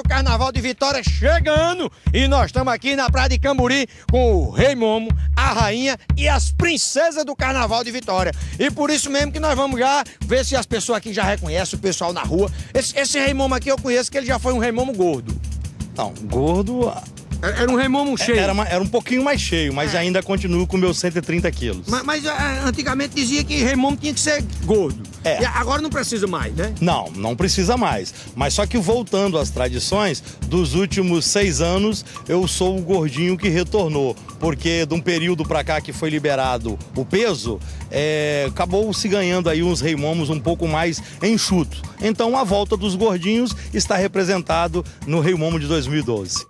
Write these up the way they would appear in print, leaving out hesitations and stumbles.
o Carnaval de Vitória chegando e nós estamos aqui na Praia de Camburi com o Rei Momo, a rainha e as princesas do Carnaval de Vitória. E por isso mesmo que nós vamos já ver se as pessoas aqui já reconhecem o pessoal na rua. Esse Rei Momo aqui eu conheço que ele já foi um Rei Momo gordo. Não, gordo... Era um Rei Momo cheio. Era um pouquinho mais cheio, mas ainda continuo com meus 130 quilos. Mas antigamente dizia que Rei Momo tinha que ser gordo. E agora não precisa mais, né? Não precisa mais. Mas só que voltando às tradições, dos últimos 6 anos, eu sou o gordinho que retornou. Porque de um período pra cá que foi liberado o peso, acabou se ganhando aí uns Rei Momos um pouco mais enxutos. Então a volta dos gordinhos está representado no Rei Momo de 2012.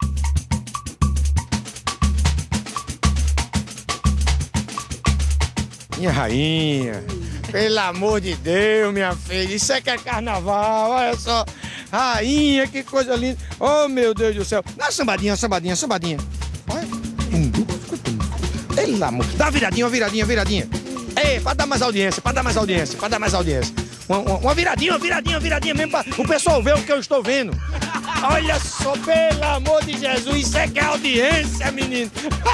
Minha rainha, pelo amor de Deus, minha filha, isso é que é carnaval, olha só. Rainha, que coisa linda. Oh, meu Deus do céu. Dá uma sambadinha, sambadinha, sambadinha. Olha. Pelo amor. Dá uma viradinha, uma viradinha, viradinha. Ei, pra dar mais audiência, pra dar mais audiência, pra dar mais audiência. Uma viradinha, uma viradinha, uma viradinha mesmo pra o pessoal ver o que eu estou vendo. Olha só, pelo amor de Jesus, isso é que é audiência, menino.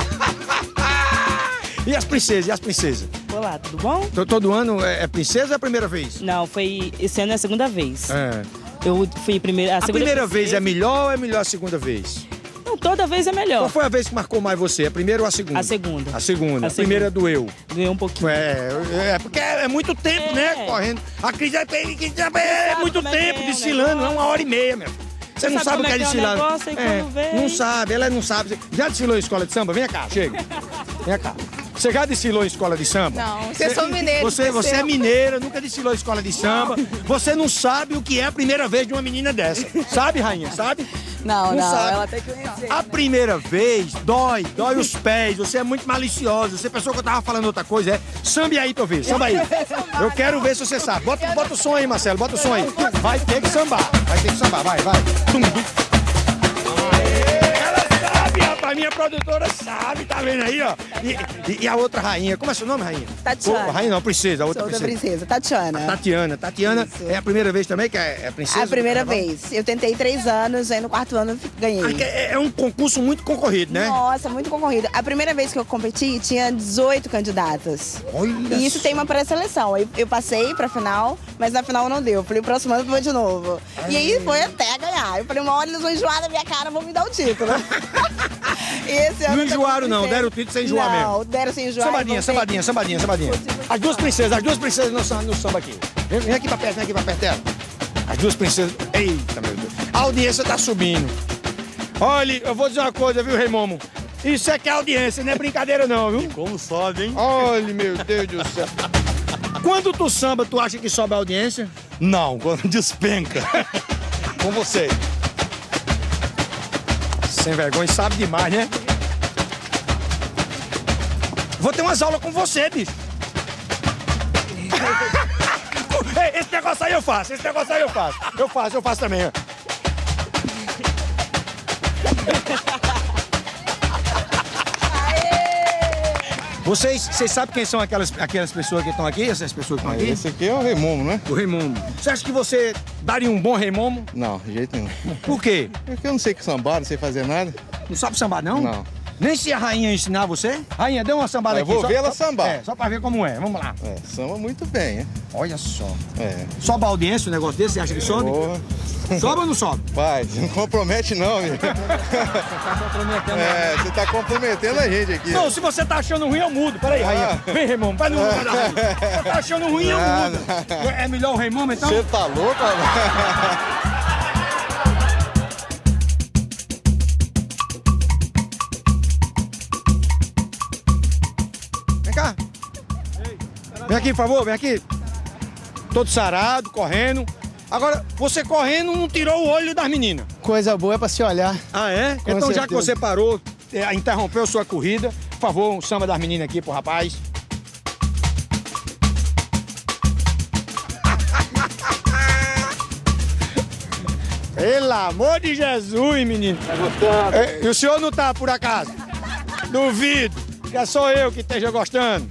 E as princesas, e as princesas? Olá, tudo bom? Todo ano é princesa ou é a primeira vez? Não, esse ano é a segunda vez. É. Eu fui a primeira vez é melhor ou é melhor a segunda vez? Não, toda vez é melhor. Qual foi a vez que marcou mais você? A primeira ou a segunda? A segunda. A segunda. A primeira doeu. Doeu um pouquinho. Porque é muito tempo, né? Correndo. A crise é muito tempo desfilando, é 1h30, meu. Você não sabe o que é desfilar. Não sabe, ela não sabe. Já desfilou em escola de samba? Vem cá, chega. Vem cá. Você já desfilou em escola de samba? Não, eu sou mineira. Você é mineira, nunca desfilou em escola de samba. Você não sabe o que é a primeira vez de uma menina dessa. Sabe, rainha? Sabe? Não, sabe. ela tem que conhecer. A primeira vez dói os pés. Você é muito maliciosa. Você pensou que eu tava falando outra coisa, é? Sambe aí pra eu ver, samba aí. Eu quero ver se você sabe. Bota o som aí, Marcelo, bota o som aí. Vai ter que sambar, vai. Tum, tum. A minha produtora sabe, tá vendo aí, ó? E a outra rainha, como é seu nome, rainha? Tatiana. Rainha não, princesa, a outra Sou princesa. da princesa, Tatiana. Tatiana, é a primeira vez também que é princesa? A primeira vez. Eu tentei 3 anos, aí no 4º ano ganhei. É um concurso muito concorrido, né? Nossa, muito concorrido. A primeira vez que eu competi, tinha 18 candidatas. Olha e isso tem uma pré-seleção. Eu passei pra final, mas na final não deu. Eu falei, o próximo ano eu vou de novo. E aí foi até ganhar. Eu falei, uma hora eles vão enjoar da minha cara, vão me dar o título. Não enjoaram não, deram o título sem enjoar mesmo. Não, deram sem enjoar. Sambadinha. As duas princesas no samba aqui. Vem aqui pra perto dela. As duas princesas, eita meu Deus. A audiência tá subindo. Olha, eu vou dizer uma coisa, viu, Rei Momo? Isso é que é audiência, não é brincadeira não, viu? E como sobe, hein? Olha, meu Deus do céu. Quando tu samba, tu acha que sobe a audiência? Não, quando despenca. Com você. Sem vergonha, sabe demais, né? Vou ter umas aulas com você, bicho. Esse negócio aí eu faço, Eu faço também, ó. Vocês sabem quem são aquelas pessoas que estão aqui? Essas pessoas que estão aqui? Esse aqui é o Rei Momo, né? O Rei Momo. Você acha que você daria um bom Rei Momo? Não, de jeito nenhum. Por quê? Porque eu não sei sambar, não sei fazer nada. Não sabe sambar, não? Não. Nem se a rainha ensinar você? Rainha, dê uma sambada aqui. Eu vou ver ela sambar. Só pra ver como é. Vamos lá. Samba muito bem, hein? Olha só. Sobe a audiência um negócio desse? Você acha que sobe? Boa. Sobe ou não sobe? Pai, não compromete não, amigo. Você tá comprometendo a gente aqui. Não, se você tá achando ruim, eu mudo. Peraí, rainha. Vem, Rei Momo. Vai no lugar da rainha. Você tá achando ruim, eu mudo. É melhor o Rei Momo, então? Você tá louco, Vem cá. Vem aqui, por favor, vem aqui. Todo sarado, correndo. Agora, você correndo não tirou o olho das meninas. Coisa boa é pra se olhar. Ah, é? Com então, já certeza. que você parou, interrompeu sua corrida, por favor, um samba das meninas aqui pro rapaz. Pelo amor de Jesus, menino. Tá gostando? E o senhor não tá, por acaso? Duvido, que é só eu que esteja gostando.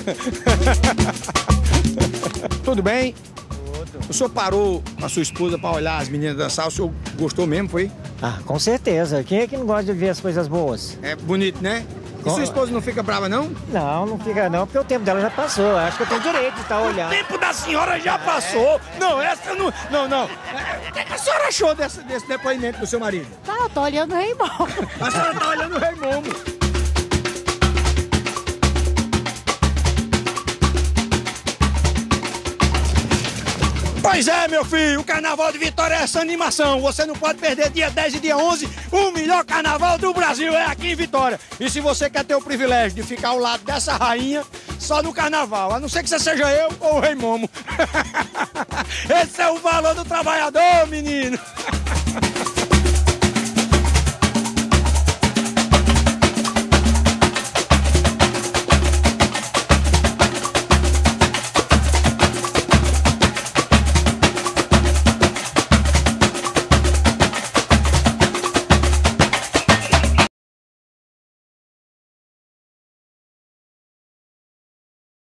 Tudo bem? O senhor parou com a sua esposa para olhar as meninas dançar, o senhor gostou mesmo, foi? Ah, com certeza. Quem é que não gosta de ver as coisas boas? É bonito, né? E sua esposa não fica brava, não? Não, não fica não, porque o tempo dela já passou. Acho que eu tenho direito de estar olhando. O tempo da senhora já passou. Não, essa não... Não. O que a senhora achou desse depoimento do seu marido? Tá, eu tô olhando o Rei Momo. A senhora tá olhando o Rei Momo. Pois é, meu filho, o Carnaval de Vitória é essa animação. Você não pode perder dia 10 e dia 11, o melhor carnaval do Brasil é aqui em Vitória. E se você quer ter o privilégio de ficar ao lado dessa rainha, só no carnaval, a não ser que você seja eu ou o Rei Momo. Esse é o valor do trabalhador, menino.